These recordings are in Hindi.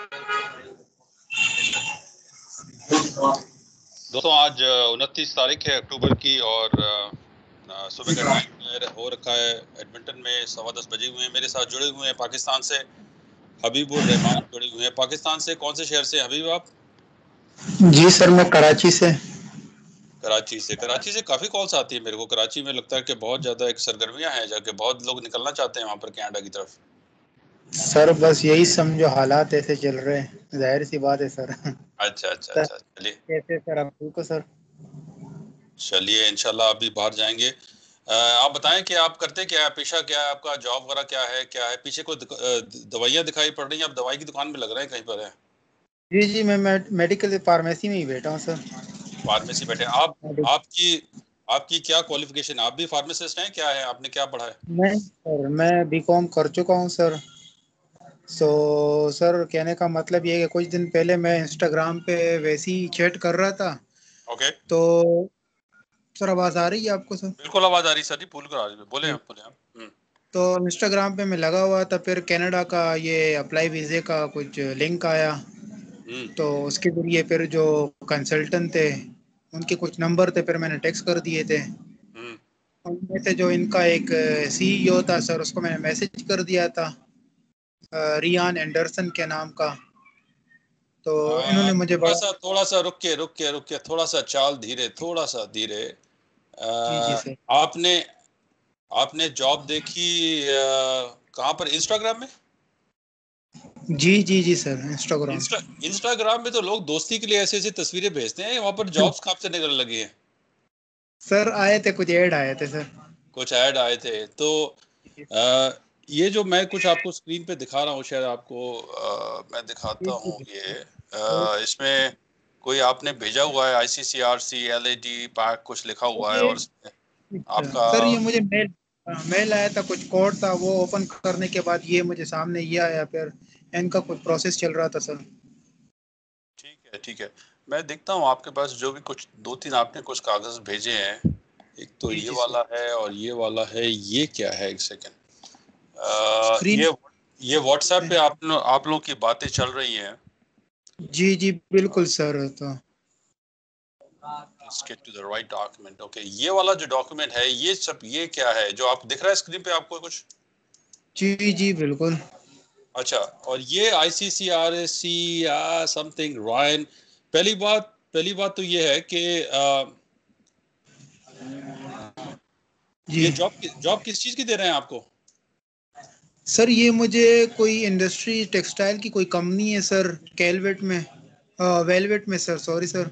दोस्तों आज 29 तारीख है अक्टूबर की और सुबह का टाइम हो रखा है। एडमिंटन में 10:15 बजे हुए हैं। मेरे साथ जुड़े हुए हैं पाकिस्तान से हबीबुर रहमान जुड़े हुए हैं। पाकिस्तान से कौन से शहर से हबीब आप? जी सर, मैं कराची से। कराची से। कराची से काफ़ी कॉल्स आती है मेरे को। कराची में लगता है कि बहुत ज़्यादा एक सरगर्मियाँ हैं, जाके बहुत लोग निकलना चाहते हैं वहाँ पर कनाडा की तरफ। सर बस यही समझो, हालात ऐसे चल रहे हैं, जाहिर सी बात है सर। अच्छा अच्छा सर अच्छा, चलिए कैसे सर, आप ठीक हो सर? चलिए इंशाल्लाह आप भी बाहर जाएंगे। आप बताएं कि आप करते क्या है, पेशा क्या है आपका, जॉब वगैरह क्या है? पीछे कोई दवाइयाँ दिखाई पड़ रही हैं, आप दवाई की दुकान में लग रहे हैं कहीं पर है? जी, मैं मेडिकल फार्मेसी में ही बैठा हूँ सर। फार्मेसी बैठे हैं आप? आपकी आपकी क्या क्वालिफिकेशन है? आप भी फार्मासिस्ट हैं? क्या है, आपने क्या पढ़ा है? नहीं सर, मैं बीकॉम कर चुका हूँ सर। सर कहने का मतलब ये है कि कुछ दिन पहले मैं इंस्टाग्राम पे वैसे ही चैट कर रहा था, ओके, तो सर आवाज़ आ रही है आपको सर? बिल्कुल आवाज आ रही सर जी, पूल कर आ रही है। बोले जी। आप, बोले आप। तो इंस्टाग्राम पे मैं लगा हुआ था, फिर कनाडा का ये अप्लाई वीज़े का कुछ लिंक आया, हम्म तो उसके ज़रिए फिर जो कंसल्टेंट थे, उनके कुछ नंबर थे, फिर मैंने टेक्स्ट कर दिए थे। हम्म उनमें से जो इनका एक सीईओ था सर, उसको मैंने मैसेज कर दिया था, रियान एंडरसन के नाम का। तो इन्होंने मुझे बड़ा। थोड़ा सा रुक के थोड़ा सा चाल धीरे, थोड़ा सा धीरे। जी जी सर। आपने आपने जॉब देखी कहाँ पर? इंस्टाग्राम में? जी सर, इंस्टाग्राम। इंस्टाग्राम में तो लोग दोस्ती के लिए ऐसी ऐसी तस्वीरें भेजते हैं, वहां पर जॉब्स कहाँ से निकलने लगी हैं? सर आए थे, कुछ ऐड आए थे सर। कुछ ऐड आए थे तो अ, ये जो मैं कुछ आपको स्क्रीन पे दिखा रहा हूँ, शायद आपको मैं दिखाता हूँ ये। इसमें कोई आपने भेजा हुआ है ICCRC LAD पैक कुछ लिखा हुआ है, ये और आपका सर ये मुझे मेल आया था, कुछ कोड था, वो ओपन करने के बाद ये मुझे सामने ये आया, फिर इनका कुछ प्रोसेस चल रहा था सर। ठीक है ठीक है। मैं देखता हूँ आपके पास जो भी कुछ दो तीन आपने कुछ कागज भेजे हैं। एक तो जी ये जी सर। वाला है और ये वाला है। ये क्या है, एक सेकेंड। स्क्रीन ये व्हाट्सएप पे। पे आप लोगों की बातें चल रही हैं। जी बिल्कुल सर। तो Let's get to the right document. Okay, ये वाला जो डॉक्यूमेंट है, ये सब ये क्या है जो आप दिख रहा है स्क्रीन पे आपको कुछ? जी बिल्कुल। अच्छा, और ये ICCRC या समथिंग रॉयन। पहली बात तो ये है कि जी ये जॉब किस चीज की दे रहे हैं आपको? सर, ये मुझे कोई इंडस्ट्री टेक्सटाइल की कोई कंपनी है सर, कैलवेट में, वेलवेट में सर, सॉरी सर।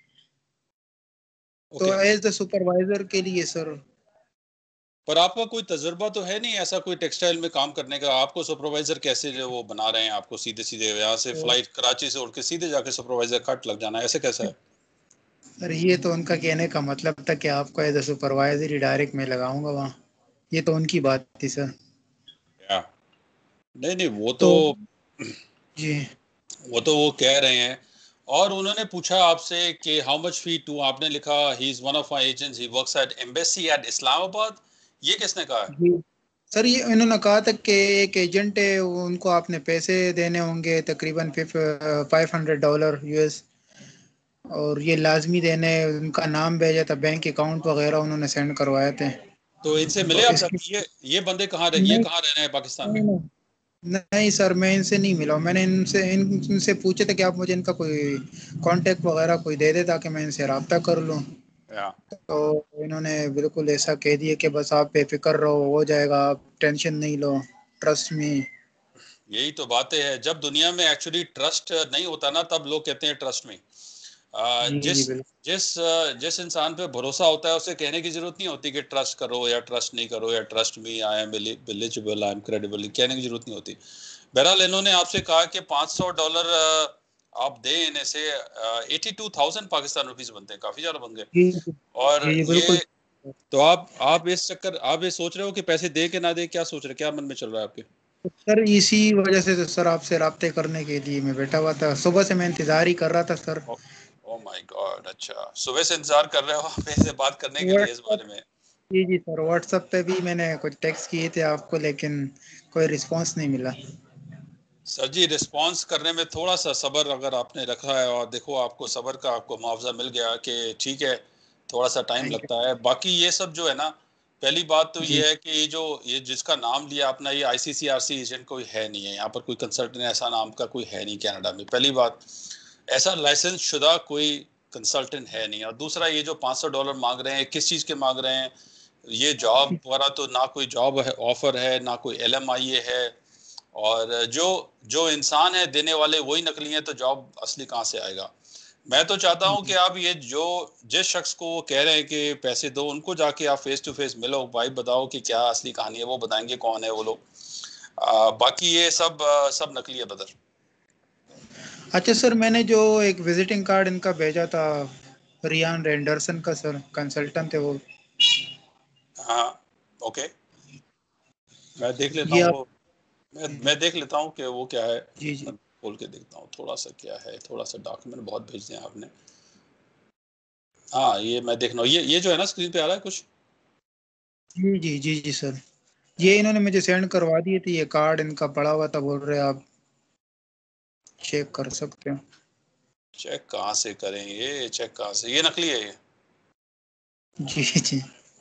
तो ओके, एज द सुपरवाइजर के लिए सर। पर आपका कोई तजुर्बा तो है नहीं ऐसा कोई टेक्सटाइल में काम करने का? आपको सुपरवाइजर कैसे जो वो बना रहे हैं आपको? सीधे सीधे यहाँ से तो फ्लाइट कराची से उड़ के सीधे जाके सुपरवाइजर कट लग जाना, ऐसे कैसा है? सर ये तो उनका कहने का मतलब था कि आपको एज द सुपरवाइजर ही डायरेक्ट मैं लगाऊंगा वहाँ। ये तो उनकी बात थी सर। या नहीं नहीं, तो जी वो कह रहे हैं। और उन्होंने पूछा आपसे कि हाउ मच फी टू, आपने लिखा he is one of my agents, he works at embassy at Islamabad. ये किसने कहा है? जी सर, ये इन्होंने कहा था कि एक एजेंट है, उनको आपने पैसे देने होंगे तकरीबन $500 US, और ये लाजमी देने, उनका नाम भेजा था, बैंक अकाउंट वगैरह उन्होंने सेंड करवाए थे। तो इनसे मिले तो आप इसकी कभी? ये बंदे नहीं कहाँ रह रहे हैं पाकिस्तान में? नहीं नहीं नहीं सर, मैं इनसे नहीं मिला हूं। मैंने इनसे पूछे थे कि आप मुझे इनका कोई कांटेक्ट वगैरह कोई दे दे ताकि मैं इनसे रब्ता कर लूं। या तो इन्होंने बिल्कुल ऐसा कह दिया कि बस आप बेफिक्र रहो, हो जाएगा, आप टेंशन नहीं लो, ट्रस्ट में। यही तो बातें हैं, जब दुनिया में एक्चुअली ट्रस्ट नहीं होता ना, तब लोग कहते हैं ट्रस्ट में। जी जिस बिल्कुल। जिस जिस इंसान पे भरोसा होता है उसे कहने की जरूरत नहीं होती कि ट्रस्ट करो या ट्रस्ट नहीं करो, या trust me, I am eligible, I am credible, कहने की जरूरत नहीं होती। बहरहाल इन्होंने आपसे कहा कि $500 आप दें इन्हें से। 82,000 पाकिस्तान रुपीज बनते हैं, काफी ज्यादा बन गए। जी और ये बिल्कुल। तो आप ये सोच रहे हो कि पैसे दे के ना दे, क्या सोच रहे, क्या मन में चल रहा है आपके? तो सर इसी वजह से तो सर आपसे राब्ते करने के लिए मैं बैठा हुआ था, सुबह से मैं इंतजार ही कर रहा था सर। ओ माय गॉड, अच्छा सुबह से इंतजार कर रहे हो आप मेरे से बात करने के लिए इस व्हाट्सएप बारे में? जी सर, व्हाट्सएप पे भी मैंने कुछ टेक्स्ट किए थे आपको, लेकिन कोई रिस्पांस नहीं मिला। सर जी रिस्पांस करने में थोड़ा सा सब्र अगर आपने रखा है, और देखो आपको सब्र का आपको मुआवजा मिल गया कि ठीक है, थोड़ा सा टाइम थैंक यू। लगता है। बाकी ये सब जो है ना, पहली बात तो जी ये है कि ये जिसका नाम लिया आपने, ये आईसीसीआरसी एजेंट कोई है नहीं है यहाँ पर, कोई कंसल्टेंट ऐसा नाम का कोई है नहीं कनाडा में। पहली बात, ऐसा लाइसेंस शुदा कोई कंसल्टेंट है नहीं। और दूसरा, ये जो $500 मांग रहे हैं, किस चीज़ के मांग रहे हैं? ये जॉब वगैरह तो ना कोई जॉब है ऑफर है, ना कोई LMIA है। और जो जो इंसान है देने वाले वही नकली हैं, तो जॉब असली कहाँ से आएगा? मैं तो चाहता हूं कि आप ये जो जिस शख्स को वो कह रहे हैं कि पैसे दो, उनको जाके आप फेस टू फेस मिलो, भाई बताओ कि क्या असली कहानी है, वो बताएंगे कौन है वो लोग। बाकी ये सब नकली है ब्रदर। अच्छा सर, मैंने जो एक विजिटिंग कार्ड इनका भेजा था, रियान रेंडरसन का, सर कंसल्टेंट है वो। हाँ, ओके, मैं देख लेता ये हूँ आप। वो। मैं देख लेता हूँ कि वो क्या है। जी जी मैं खोल के देखता हूँ थोड़ा सा क्या है, थोड़ा सा डॉक्यूमेंट बहुत भेज दिए आपने। हाँ, ये मैं देख रहा हूँ, ये जो है ना स्क्रीन पे आ रहा है कुछ। जी जी जी जी सर, ये इन्होंने मुझे सेंड करवा दिए थे, ये कार्ड इनका पड़ा हुआ था, बोल रहे आप चेक कर सकते हो। चेक कहाँ से करें? ये चेक कहाँ से? ये नकली है ये। जी जी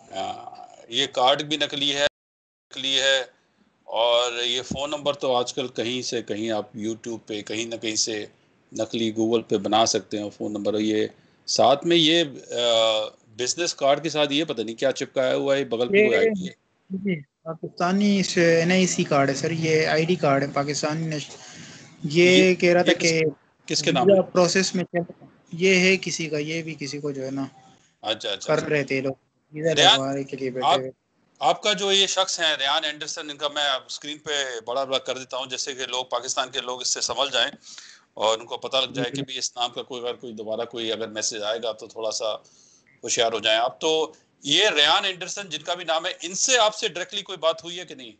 ये कार्ड भी नकली है। और ये फ़ोन नंबर तो आजकल कहीं से कहीं आप यूट्यूब पे कहीं ना कहीं से नकली गूगल पे बना सकते हैं फ़ोन नंबर। ये साथ में ये बिजनेस कार्ड के साथ ये पता नहीं क्या चिपकाया हुआ है, बगल पे कोई ये आईडी है। जी पाकिस्तानी NIC कार्ड है सर, ये ID कार्ड है पाकिस्तानी ये ये कह रहा था ये कि किसके नाम है? वीजा प्रोसेस में चल, ये है किसी का, ये भी किसी को जो है ना अच्छा अच्छा कर अच्छा। रहे थे ये लोग, वीजा रेहान, लगवाने के लिए बैठे आप हुए। आपका जो ये शख्स है रेहान एंडरसन, इनका मैं स्क्रीन पे बड़ा बड़ा कर देता हूँ, जिससे कि लोग, पाकिस्तान के लोग इससे समझ जाएं और उनको पता लग जी जाए कि भी इस नाम का कोई, अगर कोई दोबारा कोई अगर मैसेज आएगा तो थोड़ा सा होशियार हो जाएं आप तो। ये रेहान एंडरसन जिनका भी नाम है, इनसे आपसे डायरेक्टली कोई बात हुई है कि नहीं?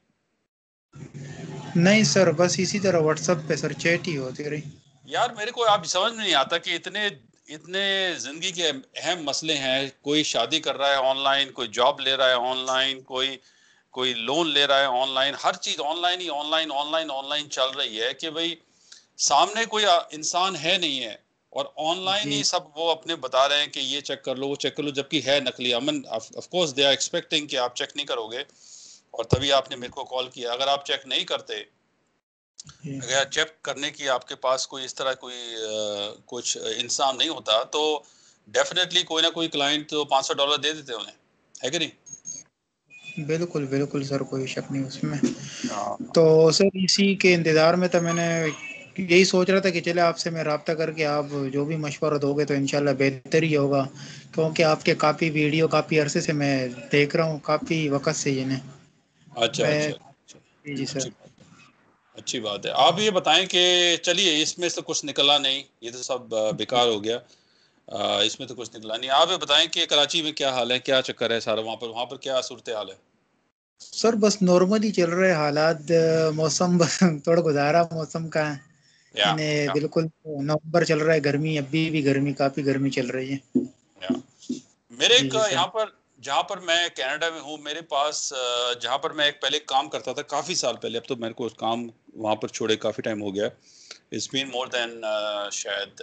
नहीं सर, बस इसी तरह व्हाट्सएप पे सर चैट ही होती रही। यार मेरे को आप समझ में नहीं आता कि इतने इतने जिंदगी के अहम मसले हैं, कोई शादी कर रहा है ऑनलाइन, कोई जॉब ले रहा है ऑनलाइन, कोई कोई लोन ले रहा है ऑनलाइन, हर चीज ऑनलाइन ही ऑनलाइन ऑनलाइन ऑनलाइन चल रही है कि भाई सामने कोई इंसान है नहीं है, और ऑनलाइन ही जी सब वो अपने बता रहे हैं कि ये चेक कर लो वो चेक कर लो, जबकि है नकली अमन। Of course they are expecting कि आप चेक नहीं करोगे, और तभी आपने मेरे को कॉल किया। अगर आप चेक नहीं करते, जी अगर चेक करने की आपके पास कोई इस तरह कोई कुछ इंसान नहीं होता, तो डेफिनेटली कोई ना कोई क्लाइंट तो $500 दे देते उन्हें, है कि नहीं? बिल्कुल बिल्कुल सर, कोई शक नहीं उसमें। हाँ। तो सर इसी के इंतज़ार में था, मैंने यही सोच रहा था कि चले आपसे मैं रब्ता करके आप जो भी मशवरा दोगे तो इंशाल्लाह बेहतर ही होगा, क्योंकि आपके काफ़ी वीडियो काफ़ी अरसे से मैं देख रहा हूँ, काफ़ी वक्त से इन्हें अच्छा मैं। अच्छा अच्छा। जी जी सर। अच्छी बात है, अच्छी बात है। आप ये बताएं कि चलिए इसमें से कुछ निकला नहीं, ये तो सब बेकार हो गया। इसमें तो कुछ निकला नहीं। आप ये बताएं कि कराची में क्या हाल है, क्या चक्कर है सारा, वहाँ पर क्या सूरत हाल है? सर बस नॉर्मल ही चल रहे हालात, मौसम बस थोड़ा गुजारा मौसम का है। या इन्हें या बिल्कुल नवंबर चल रहा है, गर्मी अभी भी गर्मी, काफ़ी गर्मी चल रही है। या मेरे जी एक जी सर। यहाँ पर, जहाँ पर मैं कनाडा में हूँ, मेरे पास जहाँ पर मैं एक पहले काम करता था काफ़ी साल पहले, अब तो मेरे को उस काम वहाँ पर छोड़े काफ़ी टाइम हो गया। इट्स बीन मोर देन शायद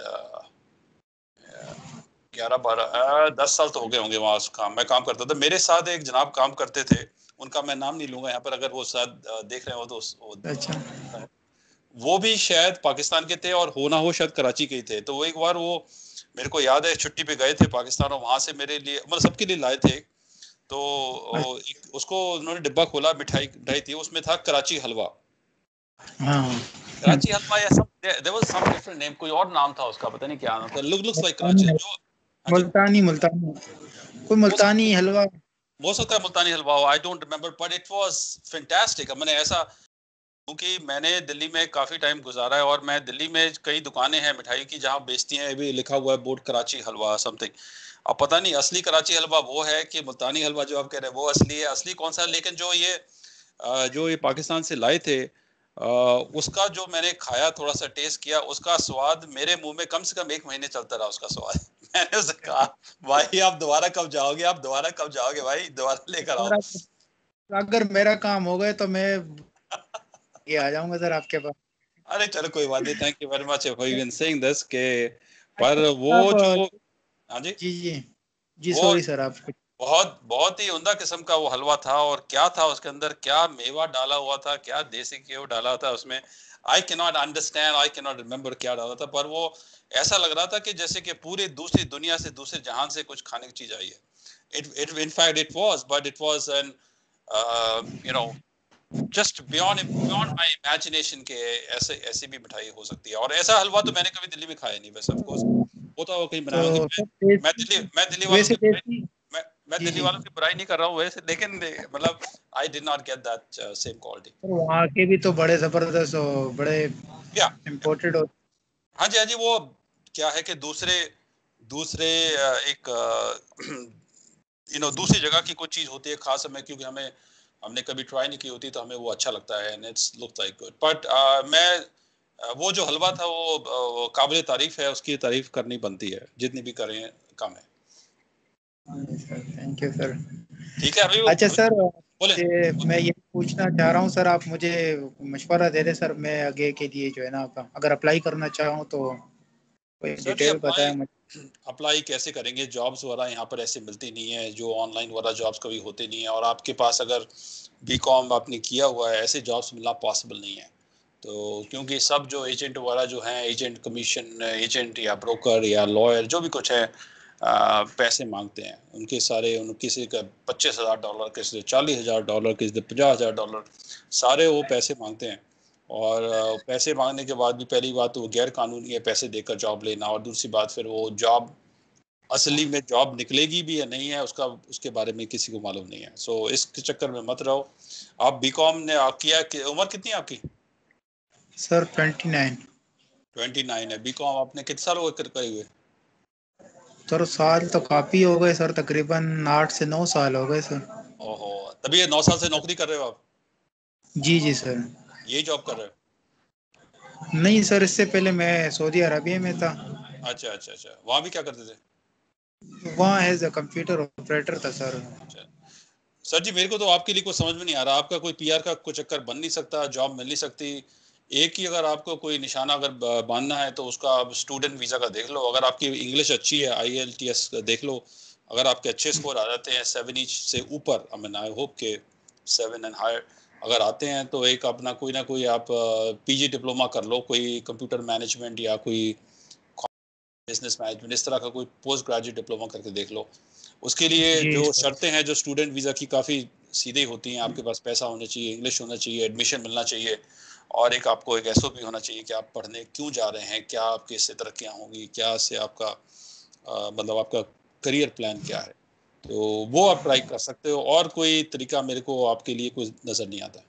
11 12 10 साल तो हो गए होंगे वहाँ उस काम मैं काम करता था। मेरे साथ एक जनाब काम करते थे, उनका मैं नाम नहीं लूंगा यहाँ पर, अगर वो शायद देख रहे हो तो अच्छा वो भी शायद पाकिस्तान के थे, और हो ना हो शायद कराची के ही थे। तो वो एक बार वो मेरे को याद है छुट्टी पे गए थे पाकिस्तान, और वहां से मेरे लिए मतलब सबके लिए लाए थे। तो उसको उन्होंने डिब्बा खोला, मिठाई मिठाई थी, उसमें था कराची हलवा। हाँ। कराची हलवा या some there was some different name, कोई और नाम था उसका, पता नहीं क्या नाम था, लुक्स लाइक कराची मुल्तानी, जो। हाँ जी। मुल्तानी मुल्तानी, कोई हो मुल्तानी हलवा। हो सकता है मुल्तानी हलवा हो, I don't remember, but it was fantastic. मैंने ऐसा, क्योंकि मैंने दिल्ली में काफ़ी टाइम गुजारा है, और मैं दिल्ली में कई दुकानें हैं मिठाई की जहाँ बेचती हैं, अभी लिखा हुआ है बोर्ड कराची हलवा समथिंग। अब पता नहीं असली कराची हलवा वो है कि मुल्तानी हलवा जो आप कह रहे हैं वो असली है, असली कौन सा है। लेकिन जो ये पाकिस्तान से लाए थे, उसका जो मैंने खाया, थोड़ा सा टेस्ट किया, उसका स्वाद मेरे मुंह में कम से कम 1 महीने चलता रहा उसका स्वाद। मैंने उससे कहा भाई आप दोबारा कब जाओगे, आप दोबारा कब जाओगे भाई, दोबारा लेकर आओ। सर अगर मेरा काम हो गए तो मैं ये आ जाऊंगा सर आपके पास। अरे चलो कोई बात नहीं, thank you very much for even saying this के, पर वो आप जो, हाँ जी, जी जी जी, वो सॉरी सर आप बहुत बहुत ही उम्दा किस्म का वो हलवा था, और क्या था उसके अंदर, क्या मेवा डाला हुआ था, क्या देसी घी डाला था उसमें, I can not understand, I can not remember क्या डाला था, पर वो ऐसा लग रहा था कि जैसे कि पूरी दूसरी दुनिया से, दूसरे जहान से कुछ खाने की चीज आई है। It in fact it was, but it was an you know just beyond my imagination के ऐसे ऐसी भी मिठाई हो सकती है। और ऐसा हलवा तो मैंने कभी दिल्ली में खाया नहीं वैसे, ऑफ कोर्स होता हो कहीं बनाए होंगे। तो सर मैं दिल्ली वालों वैसे की टेस्टी। मैं जी दिल्ली जी, वालों की बुराई नहीं कर रहा हूँ वैसे, लेकिन मतलब I did not get that same quality. Sir वहाँ के भी तो बड़े जबरदस्त और बड़े या इम्पोर्टेड होते। हाँ जी, हाँ जी, वो क्या है कि दूसरे दूसरे एक दूसरी जगह की कोई चीज होती है खास हमें, क्योंकि हमने कभी ट्राई नहीं की होती, तो हमें वो अच्छा लगता है, and it's looks like good. But मैं वो जो हलवा था वो काबिल तारीफ है, उसकी तारीफ करनी बनती है, जितनी भी करें कम है। Sir thank you sir. ठीक है, अभी अच्छा सर, बोले। मैं ये पूछना चाह रहा हूँ सर, आप मुझे मशवरा दे दें सर, मैं आगे के लिए जो है ना अगर अप्लाई करना चाहूँ तो कोई सर जी, डिटेल अप्लाई बताएं मुझे। अप्लाई कैसे करेंगे? जॉब्स वगैरह यहाँ पर ऐसे मिलती नहीं है, जो ऑनलाइन वाला जॉब्स कभी होते नहीं है, और आपके पास अगर बीकॉम आपने किया हुआ है, ऐसे जॉब्स मिलना पॉसिबल नहीं है। तो क्योंकि सब जो एजेंट वगैरह जो हैं, एजेंट कमीशन एजेंट या ब्रोकर या लॉयर जो भी कुछ है, पैसे मांगते हैं उनके सारे, किसी का $25,000, किसी से $40,000, किसी से $50,000, सारे वो पैसे मांगते हैं। और पैसे मांगने के बाद भी पहली बात तो वो गैर कानूनी है पैसे देकर जॉब लेना, और दूसरी बात फिर वो जॉब असली में जॉब निकलेगी भी या नहीं है उसका, उसके बारे में किसी को मालूम नहीं है। सो इसके चक्कर में मत रहो। आप बीकॉम ने आप किया कि उम्र कितनी है आपकी? सर 29। 29 है। बीकॉम आपने कितने साल हो गए करे हुए? सर साल तो काफ़ी हो गए सर, तकरीबन 8 से 9 साल हो गए सर। ओहो, तभी ये 9 साल से नौकरी कर रहे हो आप? जी जी सर। यही जॉब कर रहे हो? नहीं सर, इससे पहले मैं सऊदी अरबिया में था। अच्छा अच्छा अच्छा, वहाँ भी क्या करते थे? वहाँ एज अ कंप्यूटर ऑपरेटर था सर। अच्छा सर जी, मेरे को तो आपके लिए कुछ समझ में नहीं आ रहा, आपका कोई पीआर का कोई चक्कर बन नहीं सकता, जॉब मिल नहीं सकती। एक ही अगर आपको कोई निशाना अगर बांधना है तो उसका आप स्टूडेंट वीज़ा का देख लो, अगर आपकी इंग्लिश अच्छी है, IELTS देख लो, अगर आपके अच्छे स्कोर आ जाते हैं 7 ईच से ऊपर, आई मीन आई होप के 7 एंड हायर अगर आते हैं, तो एक अपना कोई ना कोई आप PG डिप्लोमा कर लो, कोई कंप्यूटर मैनेजमेंट या कोई बिजनेस मैनेजमेंट, इस तरह का कोई पोस्ट ग्रेजुएट डिप्लोमा करके देख लो। उसके लिए जी जो सर। शर्तें हैं जो स्टूडेंट वीज़ा की, काफ़ी सीधी होती हैं। आपके पास पैसा होना चाहिए, इंग्लिश होना चाहिए, एडमिशन मिलना चाहिए, और एक आपको एक SOP होना चाहिए कि आप पढ़ने क्यों जा रहे हैं, क्या आपकी इससे तरक्कियाँ होंगी, क्या से आपका मतलब आपका करियर प्लान क्या है। तो वो आप ट्राई कर सकते हो, और कोई तरीका मेरे को आपके लिए कोई नज़र नहीं आता।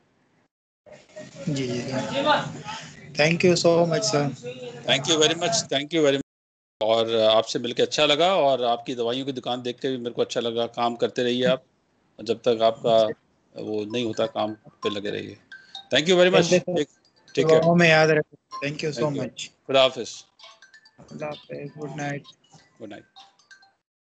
जी जी sir, thank you so much sir. Thank you very much, thank you very much. और आपसे मिलकर अच्छा लगा, और आपकी दवाइयों की दुकान देख के भी मेरे को अच्छा लगा। काम करते रहिए आप, जब तक आपका वो नहीं होता काम पे लगे रहिए। थैंक यू वेरी चलिए मच। Sir, take care. दुआओं में याद रखें। Thank you so thank you. Much. खुदा हाफिज। अल्लाह हाफ़िज़, गुड नाइट। Good night.